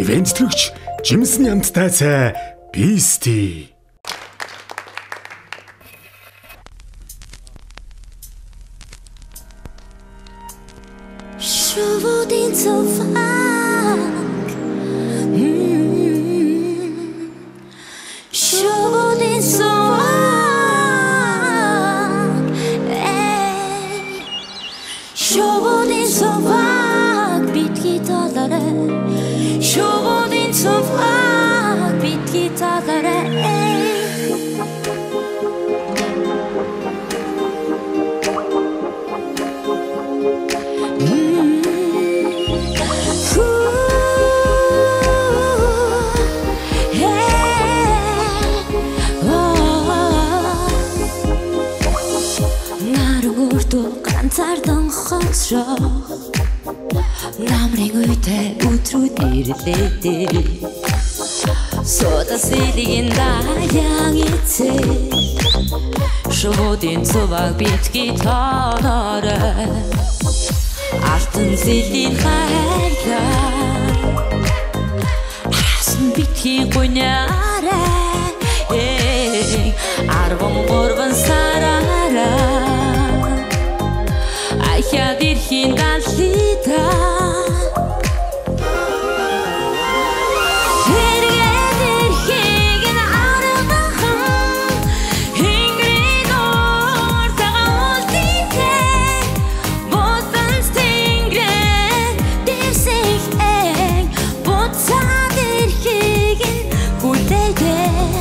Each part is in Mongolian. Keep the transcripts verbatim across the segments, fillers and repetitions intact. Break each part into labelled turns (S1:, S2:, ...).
S1: ивентлэгч Жимсэн ямттай цай Бисти.
S2: Шувуудын цуваг Шувуудын цуваг Шувуудын цуваг битгий талаарай Шувуудын цуваг битгий талаарай Ганцаардан хонсроо намрын үедээ өдрүүд ирлээ Сода сэлгийн даян эцээ Шувуудын цуваг битгий талаарай Алтан зэлийн хайраа Асан битгий гунярай Арван гурван сараарай Я дирхин галлита Хэрэг дирхин аргахан Хингрийн ортага ултите Бодан стингрен дэрсэхэн Боцаа дирхин хүлээдэ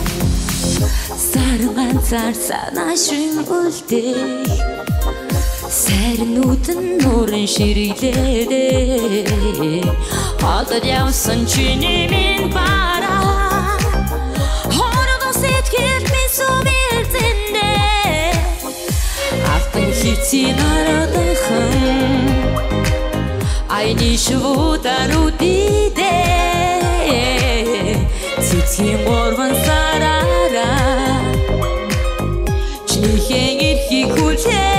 S2: Саран ганцаар санаашрын үлдэх Сэрнүүдэн нуурын ширэглээ Хадад явсан чиний минь бараа Хорогоо сэтгэл минь сувэлзэндээ Автан хитсийн арадахын Айны шувуудаар үдидээ Цэцгийн гурван сараараа Чинийхэн эрхийг хүлээ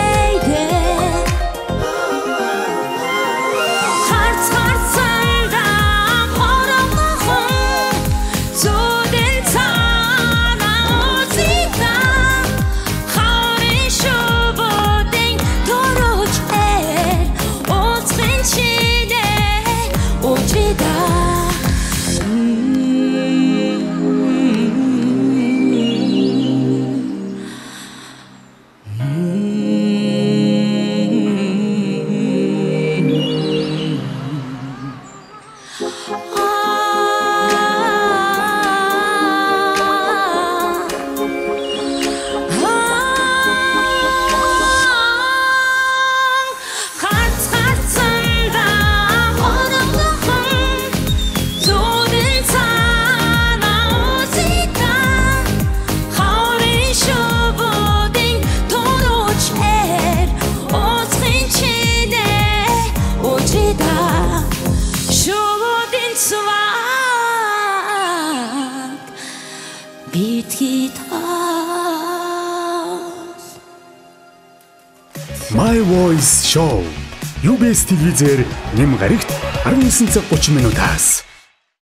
S1: My Voice Show ю би эс телевизээр нэм гарагт арван нисэн цаг гучин минутаас